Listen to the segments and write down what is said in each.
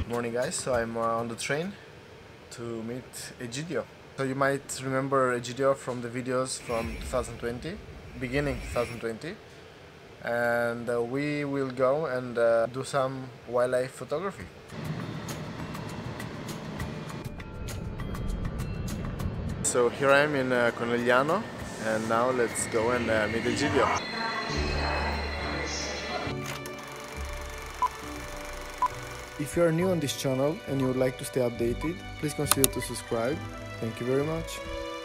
Morning guys, so I'm on the train to meet Egidio. So you might remember Egidio from the videos from 2020, beginning 2020, and we will go and do some wildlife photography. So here I am in Conegliano, and now let's go and meet Egidio. If you are new on this channel and you would like to stay updated, please consider to subscribe. Thank you very much.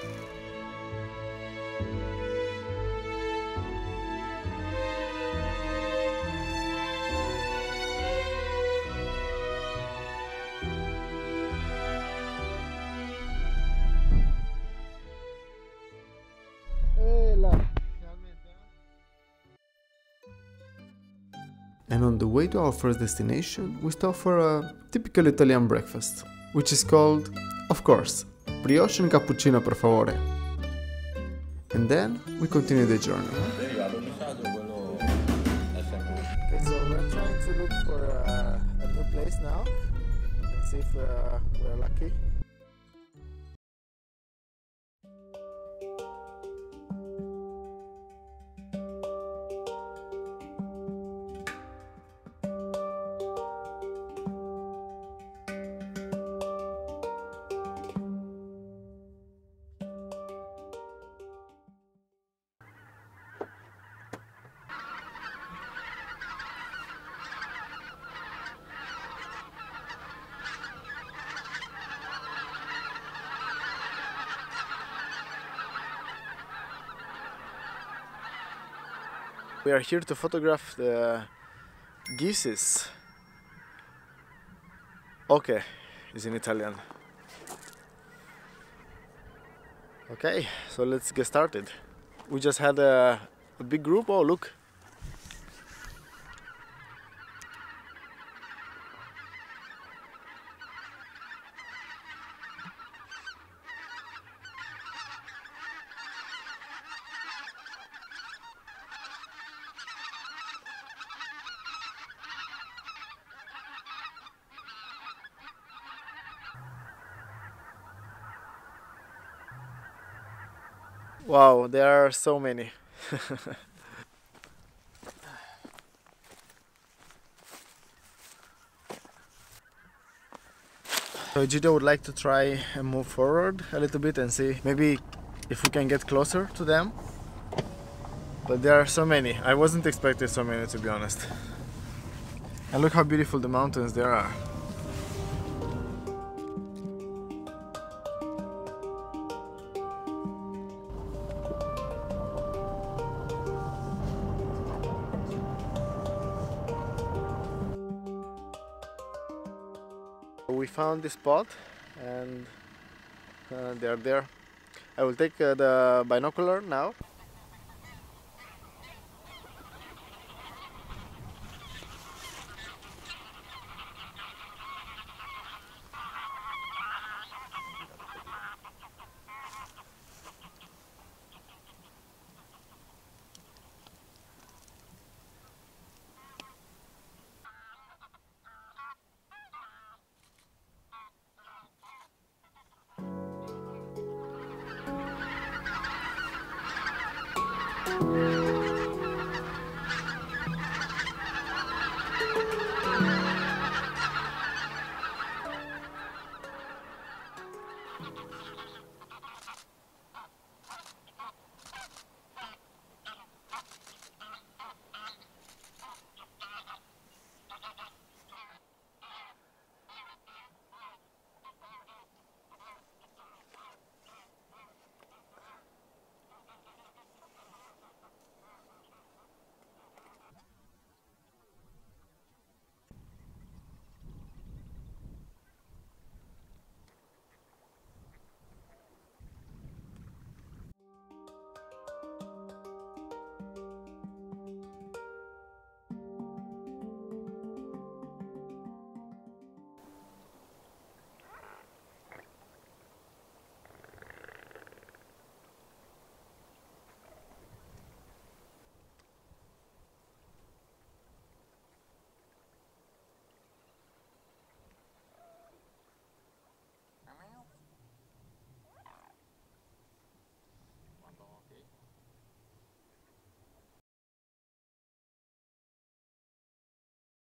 And on the way to our first destination, we stop for a typical Italian breakfast, which is called, of course, brioche and cappuccino per favore. And then we continue the journey. Okay, so we're trying to look for a new place now. Let's see if we're lucky. We are here to photograph the geese. Okay, is in Italian. Okay, so let's get started. We just had a big group. Oh, look. Wow, there are so many. So Egidio would like to try and move forward a little bit and see maybe if we can get closer to them. But there are so many. I wasn't expecting so many, to be honest. And look how beautiful the mountains there are. We found this spot and they're there. I will take the binocular now.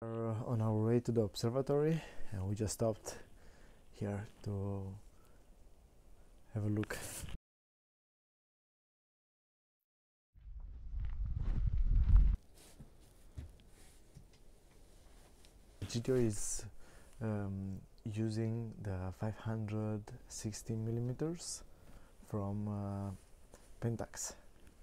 We're on our way to the observatory, and we just stopped here to have a look. Egidio is using the 560 millimeters from Pentax.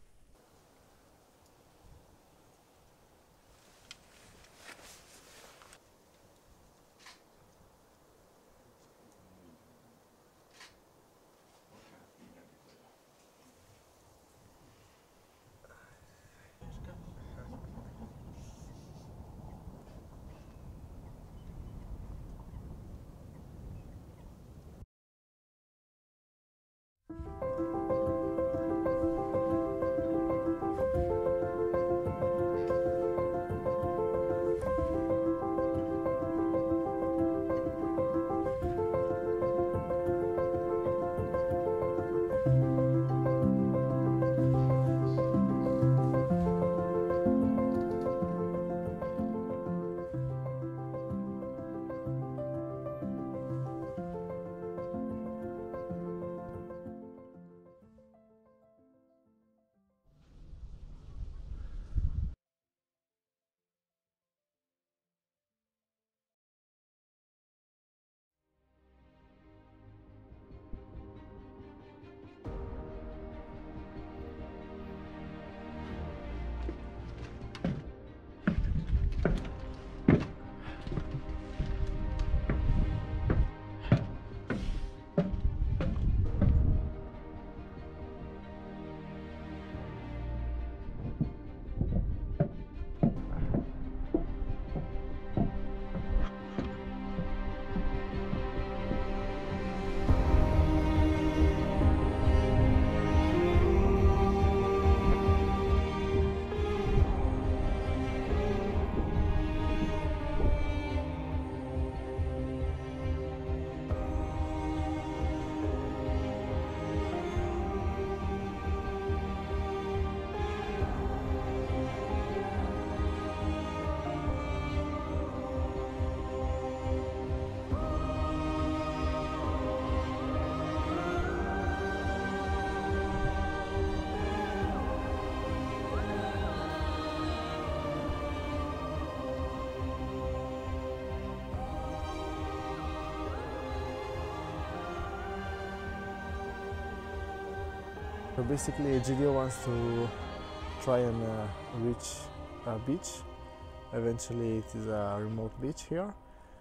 So basically Egidio wants to try and reach a beach. Eventually it is a remote beach here,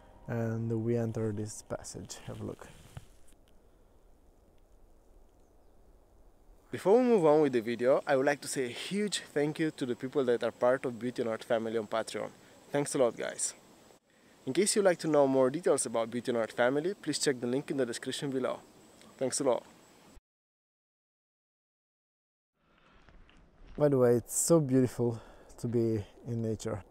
and we enter this passage. Have a look. Before we move on with the video, I would like to say a huge thank you to the people that are part of Beauty on Earth family on Patreon. Thanks a lot, guys. In case you'd like to know more details about Beauty on Earth family, please check the link in the description below. Thanks a lot. By the way, it's so beautiful to be in nature.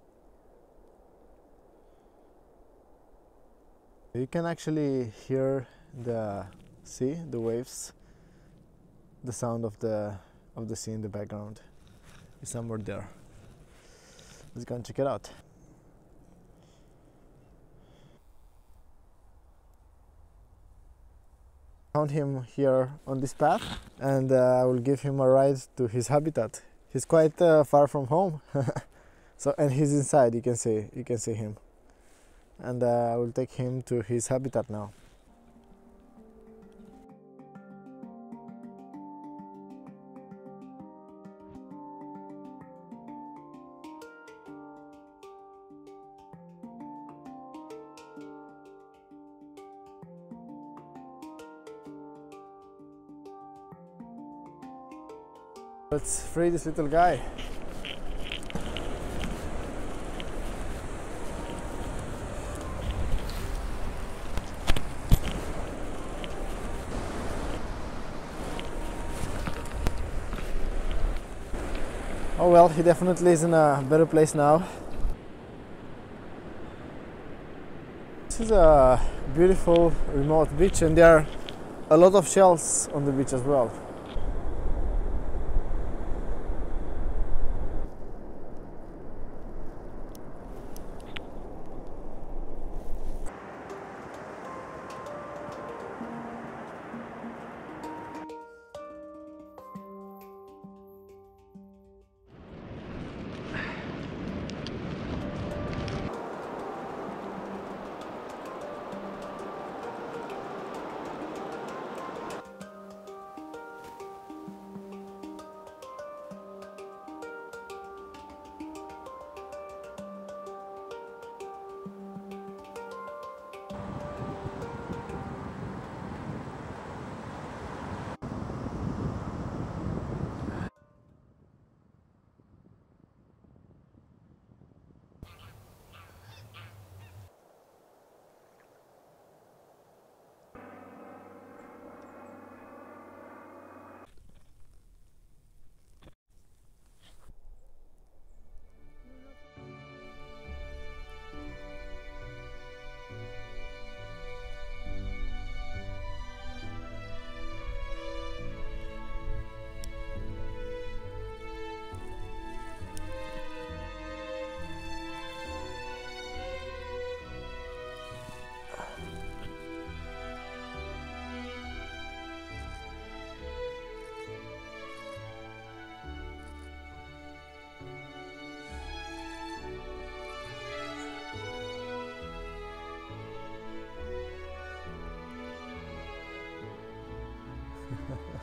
You can actually hear the sea, the waves, the sound of the sea in the background. It's somewhere there. Let's go and check it out. Found him here on this path, and I will give him a ride to his habitat. He's quite far from home, so, and he's inside. You can see him, and I will take him to his habitat now. Let's free this little guy. Oh well, he definitely is in a better place now. This is a beautiful remote beach, and there are a lot of shells on the beach as well.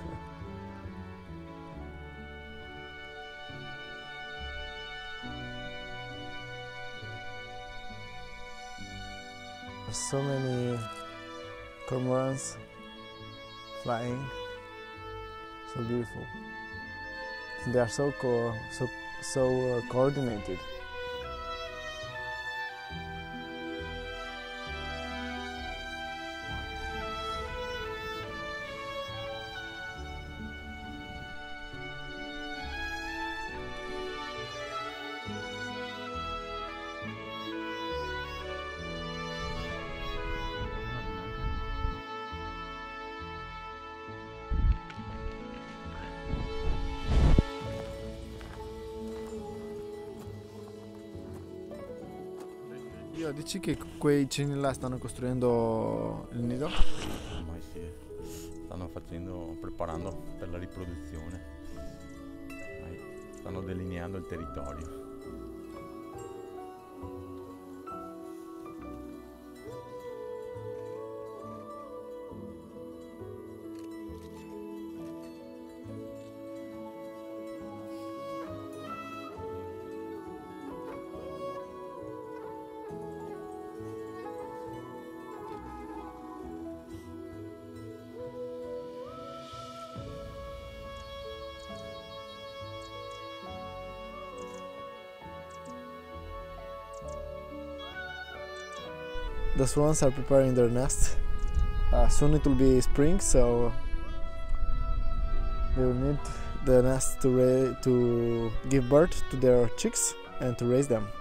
So many cormorants flying, so beautiful. And they are so coordinated. Io, dici che quei uccellini là stanno costruendo il nido? Ormai sì, stanno preparando per la riproduzione, stanno delineando il territorio. The swans are preparing their nest. Soon it will be spring, so they will need the nest to give birth to their chicks and to raise them.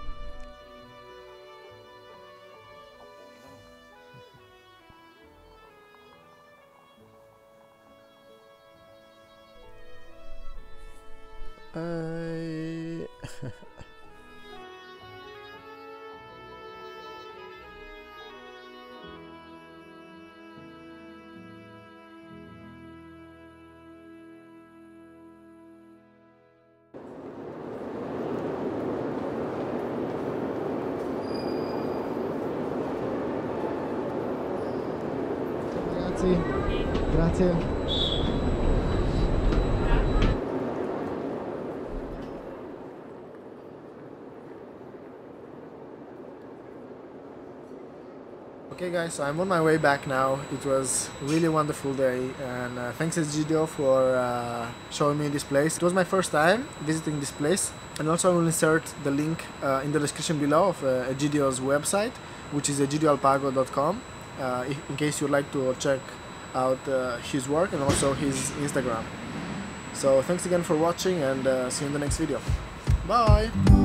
Ragazzi, grazie. Okay guys, so I'm on my way back now. It was a really wonderful day, and thanks Egidio for showing me this place. It was my first time visiting this place, and also I will insert the link in the description below of Egidio's website, which is egidioalpago.com, in case you'd like to check out his work and also his Instagram. So thanks again for watching, and see you in the next video. Bye!